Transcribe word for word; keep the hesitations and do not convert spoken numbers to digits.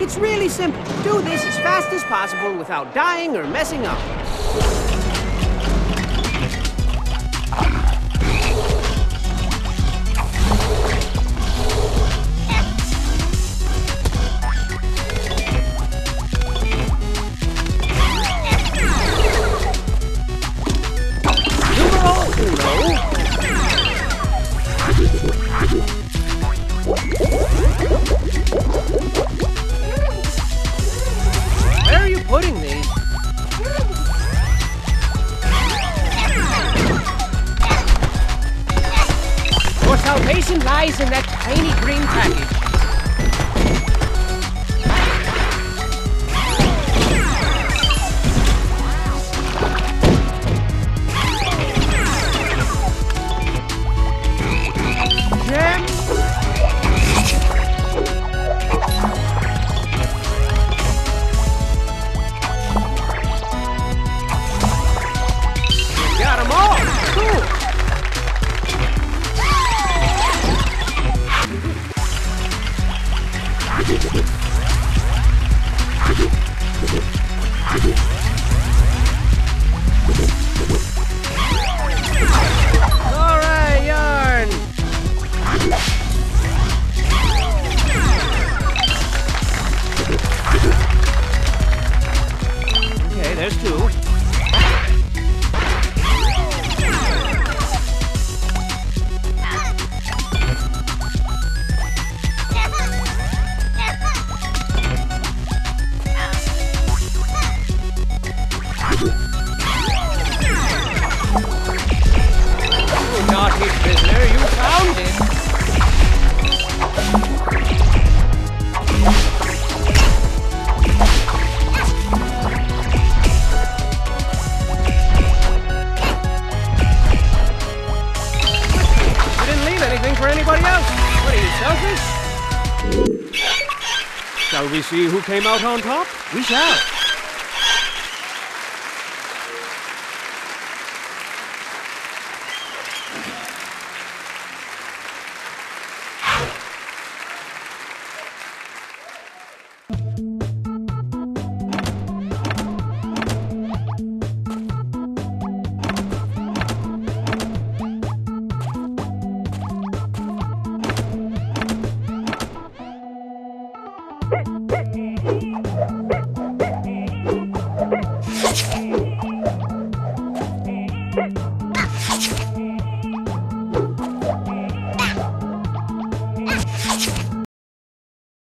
It's really simple. Do this as fast as possible without dying or messing up. Where are you putting these? Your salvation lies in that tiny green package. There's two. Oh, naughty prisoner, you found it. For anybody else? What are you, selfish? Shall we see who came out on top? We shall. Hey!